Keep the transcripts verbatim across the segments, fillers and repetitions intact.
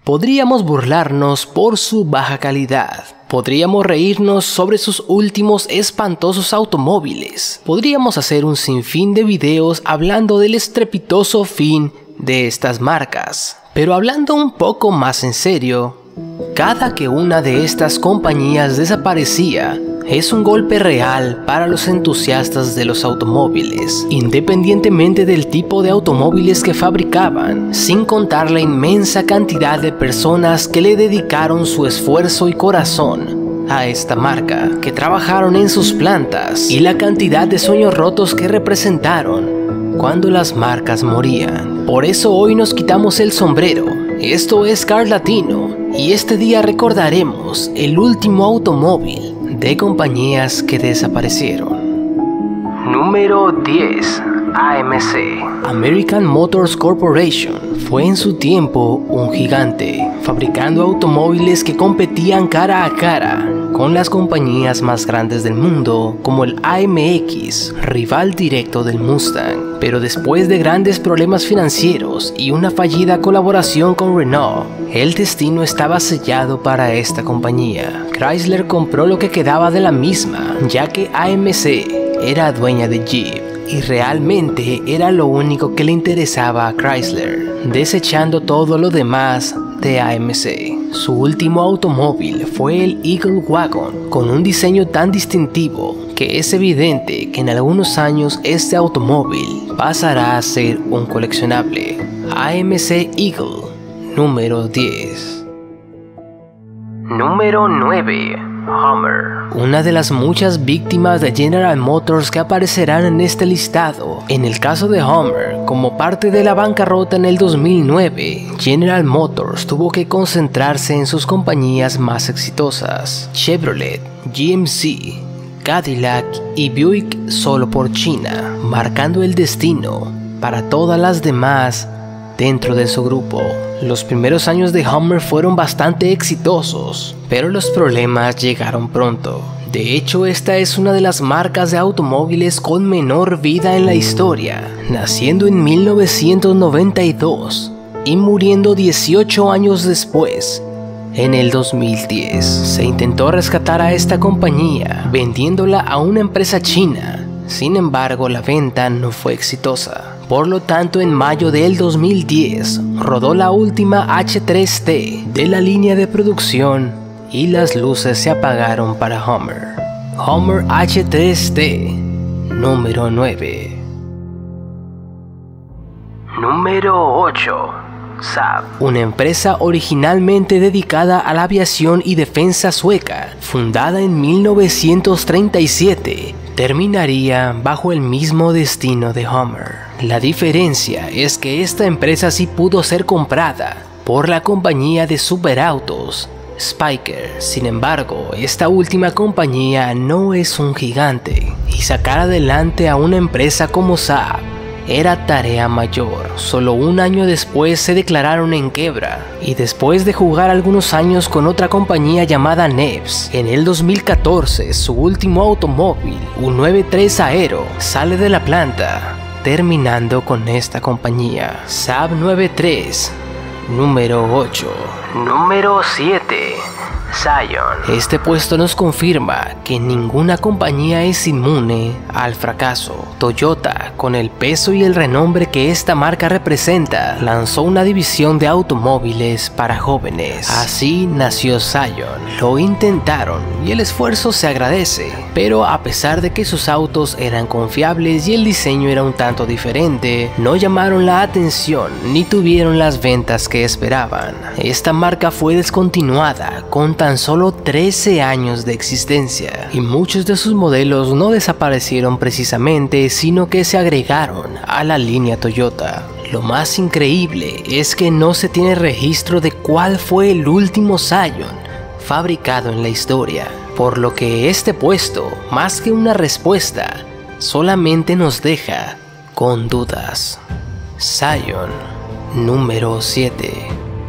Podríamos burlarnos por su baja calidad. Podríamos reírnos sobre sus últimos espantosos automóviles. Podríamos hacer un sinfín de videos hablando del estrepitoso fin de estas marcas. Pero hablando un poco más en serio, cada que una de estas compañías desaparecía, es un golpe real para los entusiastas de los automóviles, independientemente del tipo de automóviles que fabricaban, sin contar la inmensa cantidad de personas que le dedicaron su esfuerzo y corazón a esta marca, que trabajaron en sus plantas, y la cantidad de sueños rotos que representaron cuando las marcas morían. Por eso hoy nos quitamos el sombrero. Esto es Car Latino, y este día recordaremos el último automóvil de compañías que desaparecieron. Número diez. A M C. American Motors Corporation fue en su tiempo un gigante, fabricando automóviles que competían cara a cara con las compañías más grandes del mundo, como el A M X, rival directo del Mustang. Pero después de grandes problemas financieros y una fallida colaboración con Renault, el destino estaba sellado para esta compañía. Chrysler compró lo que quedaba de la misma, ya que A M C era dueña de Jeep, y realmente era lo único que le interesaba a Chrysler, desechando todo lo demás de A M C. Su último automóvil fue el Eagle Wagon, con un diseño tan distintivo que es evidente que en algunos años este automóvil pasará a ser un coleccionable. A M C Eagle, número diez. Número nueve. Hummer. Una de las muchas víctimas de General Motors que aparecerán en este listado. En el caso de Hummer, como parte de la bancarrota en el dos mil nueve, General Motors tuvo que concentrarse en sus compañías más exitosas: Chevrolet, G M C, Cadillac y Buick, solo por China, marcando el destino para todas las demás dentro de su grupo. Los primeros años de Hummer fueron bastante exitosos, pero los problemas llegaron pronto. De hecho, esta es una de las marcas de automóviles con menor vida en la historia, naciendo en mil novecientos noventa y dos y muriendo dieciocho años después. En el dos mil diez, se intentó rescatar a esta compañía vendiéndola a una empresa china. Sin embargo, la venta no fue exitosa. Por lo tanto, en mayo del dos mil diez, rodó la última H tres T de la línea de producción y las luces se apagaron para Hummer. Hummer H tres T, número nueve. Número ocho. Saab. Una empresa originalmente dedicada a la aviación y defensa sueca, fundada en mil novecientos treinta y siete, terminaría bajo el mismo destino de Hummer. La diferencia es que esta empresa sí pudo ser comprada por la compañía de superautos Spyker. Sin embargo, esta última compañía no es un gigante, y sacar adelante a una empresa como Saab era tarea mayor. Solo un año después se declararon en quiebra, y después de jugar algunos años con otra compañía llamada Neves, en el dos mil catorce su último automóvil, un noventa y tres Aero, sale de la planta, terminando con esta compañía. Saab noventa y tres, número ocho. Número siete. Scion. Este puesto nos confirma que ninguna compañía es inmune al fracaso. Toyota, con el peso y el renombre que esta marca representa, lanzó una división de automóviles para jóvenes. Así nació Scion. Lo intentaron y el esfuerzo se agradece, pero a pesar de que sus autos eran confiables y el diseño era un tanto diferente, no llamaron la atención ni tuvieron las ventas que esperaban. Esta marca fue descontinuada con tan solo trece años de existencia, y muchos de sus modelos no desaparecieron precisamente, sino que se agregaron a la línea Toyota. Lo más increíble es que no se tiene registro de cuál fue el último Scion fabricado en la historia, por lo que este puesto, más que una respuesta, solamente nos deja con dudas. Scion número siete.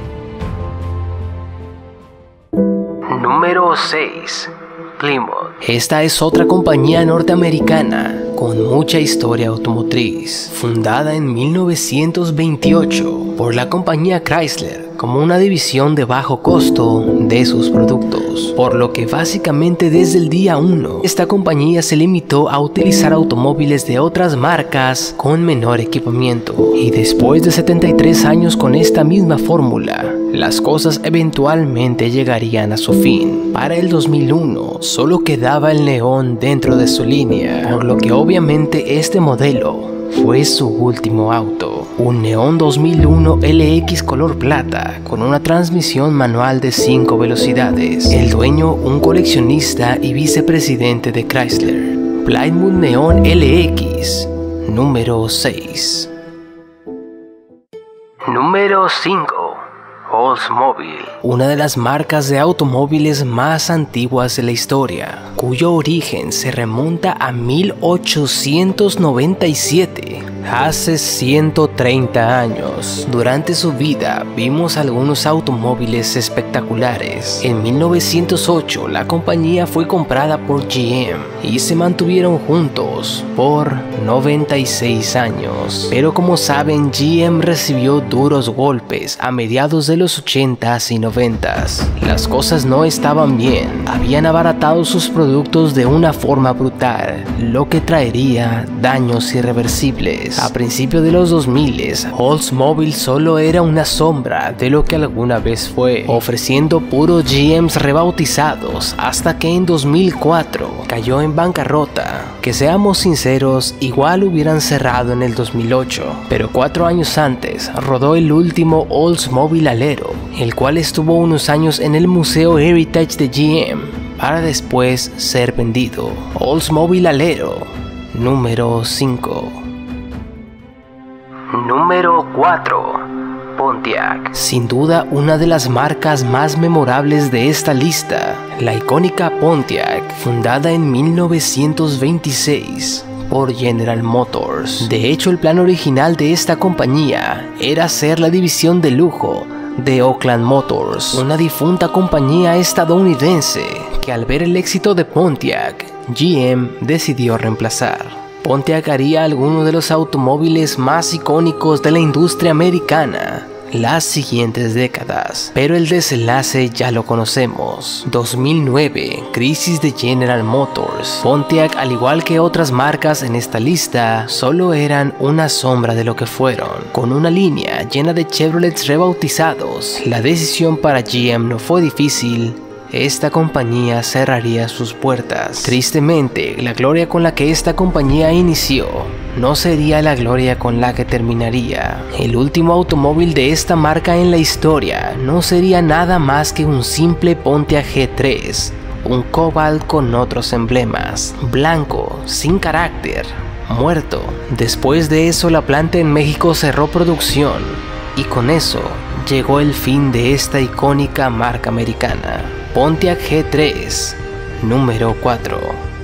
Número seis. Plymouth. Esta es otra compañía norteamericana con mucha historia automotriz, fundada en mil novecientos veintiocho por la compañía Chrysler, como una división de bajo costo de sus productos, por lo que básicamente desde el día uno esta compañía se limitó a utilizar automóviles de otras marcas con menor equipamiento, y después de setenta y tres años con esta misma fórmula, las cosas eventualmente llegarían a su fin. Para el dos mil uno solo quedaba el neón dentro de su línea, por lo que obviamente este modelo fue su último auto, un Neon dos mil uno L X color plata con una transmisión manual de cinco velocidades. El dueño, un coleccionista y vicepresidente de Chrysler. Plymouth Neon L X, número seis. Número cinco. Oldsmobile, una de las marcas de automóviles más antiguas de la historia, cuyo origen se remonta a mil ochocientos noventa y siete, hace ciento treinta años. Durante su vida vimos algunos automóviles espectaculares. En mil novecientos ocho la compañía fue comprada por G M y se mantuvieron juntos por noventa y seis años. Pero como saben, G M recibió duros golpes a mediados de los ochentas y noventas. Las cosas no estaban bien, habían abaratado sus productos de una forma brutal, lo que traería daños irreversibles. A principios de los dos mil, Oldsmobile solo era una sombra de lo que alguna vez fue, ofreciendo puros G Ms rebautizados, hasta que en dos mil cuatro cayó en bancarrota. Que seamos sinceros, igual hubieran cerrado en el dos mil ocho, pero cuatro años antes rodó el último Oldsmobile Alero, el cual estuvo unos años en el Museo Heritage de G M para después ser vendido. Oldsmobile Alero, número cinco. Número cuatro. Pontiac. Sin duda una de las marcas más memorables de esta lista, la icónica Pontiac, fundada en mil novecientos veintiséis por General Motors. De hecho, el plan original de esta compañía era ser la división de lujo de Oakland Motors, una difunta compañía estadounidense que al ver el éxito de Pontiac, G M decidió reemplazar. Pontiac haría algunos de los automóviles más icónicos de la industria americana las siguientes décadas, pero el desenlace ya lo conocemos. dos mil nueve, crisis de General Motors. Pontiac, al igual que otras marcas en esta lista, solo eran una sombra de lo que fueron. Con una línea llena de Chevrolets rebautizados, la decisión para G M no fue difícil. Esta compañía cerraría sus puertas. Tristemente, la gloria con la que esta compañía inició no sería la gloria con la que terminaría. El último automóvil de esta marca en la historia no sería nada más que un simple Pontiac G tres, un Cobalt con otros emblemas, blanco, sin carácter, muerto. Después de eso, la planta en México cerró producción y con eso llegó el fin de esta icónica marca americana. Pontiac G tres, número cuatro.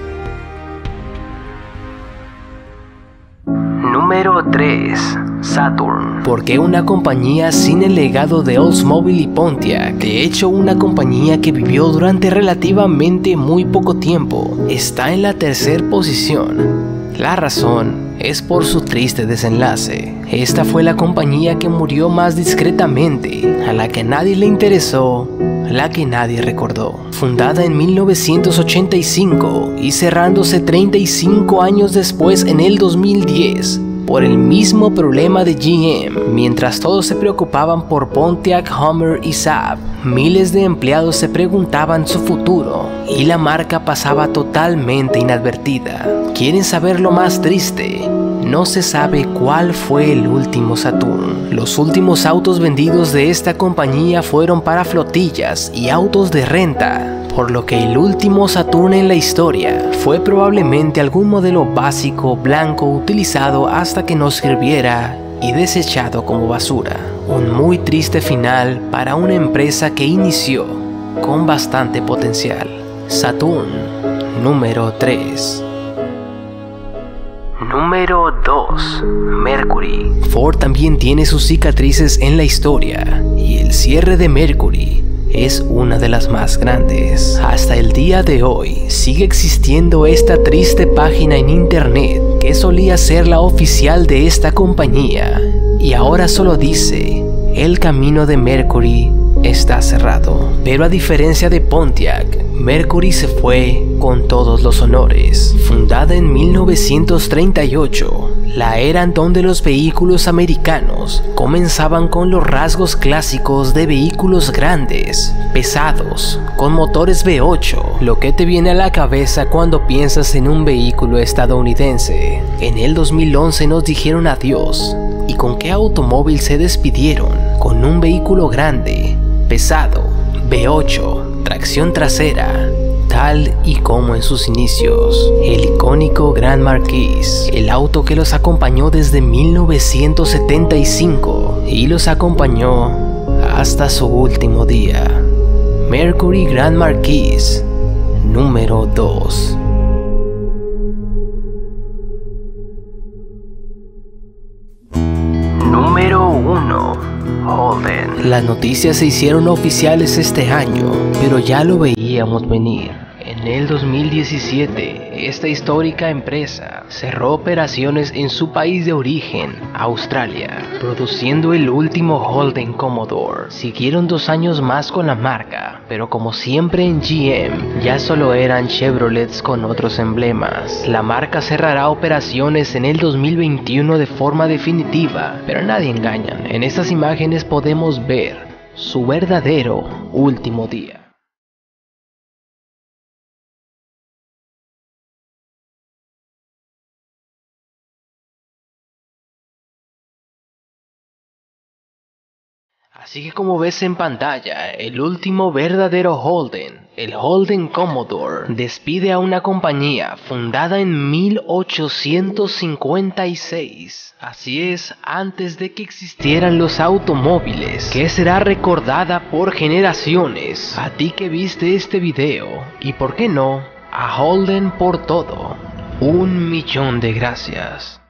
Número tres. Saturn. ¿Por qué una compañía sin el legado de Oldsmobile y Pontiac? De hecho, una compañía que vivió durante relativamente muy poco tiempo, está en la tercera posición. La razón es por su triste desenlace. Esta fue la compañía que murió más discretamente, a la que nadie le interesó, la que nadie recordó. Fundada en mil novecientos ochenta y cinco y cerrándose treinta y cinco años después en el dos mil diez, por el mismo problema de G M. Mientras todos se preocupaban por Pontiac, Hummer y Saab, miles de empleados se preguntaban su futuro y la marca pasaba totalmente inadvertida. ¿Quieren saber lo más triste? No se sabe cuál fue el último Saturn. Los últimos autos vendidos de esta compañía fueron para flotillas y autos de renta, por lo que el último Saturn en la historia fue probablemente algún modelo básico blanco utilizado hasta que no sirviera y desechado como basura. Un muy triste final para una empresa que inició con bastante potencial. Saturn, número tres. Número dos. Mercury. Ford también tiene sus cicatrices en la historia y el cierre de Mercury es una de las más grandes. Hasta el día de hoy sigue existiendo esta triste página en internet que solía ser la oficial de esta compañía y ahora solo dice el camino de Mercury está cerrado. Pero a diferencia de Pontiac, Mercury se fue con todos los honores. Fundada en mil novecientos treinta y ocho, la era en donde los vehículos americanos comenzaban con los rasgos clásicos de vehículos grandes, pesados, con motores V ocho, lo que te viene a la cabeza cuando piensas en un vehículo estadounidense. En el dos mil once nos dijeron adiós. ¿Y con qué automóvil se despidieron? Con un vehículo grande, pesado, V ocho, tracción trasera, tal y como en sus inicios, el icónico Grand Marquis, el auto que los acompañó desde mil novecientos setenta y cinco y los acompañó hasta su último día. Mercury Grand Marquis número dos. Número uno. Holden. Las noticias se hicieron oficiales este año, pero ya lo veíamos venir. En el dos mil diecisiete, esta histórica empresa cerró operaciones en su país de origen, Australia, produciendo el último Holden Commodore. Siguieron dos años más con la marca, pero como siempre en G M, ya solo eran Chevrolets con otros emblemas. La marca cerrará operaciones en el dos mil veintiuno de forma definitiva, pero a nadie engañan. En estas imágenes podemos ver su verdadero último día. Así que como ves en pantalla, el último verdadero Holden, el Holden Commodore, despide a una compañía fundada en mil ochocientos cincuenta y seis. Así es, antes de que existieran los automóviles, que será recordada por generaciones. A ti que viste este video, y por qué no, a Holden por todo. Un millón de gracias.